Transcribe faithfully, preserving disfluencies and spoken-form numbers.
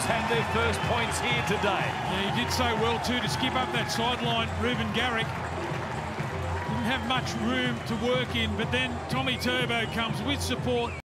Bulldogs had their first points here today. Yeah, he did so well too to skip up that sideline. Reuben Garrick didn't have much room to work in, but then Tommy Turbo comes with support.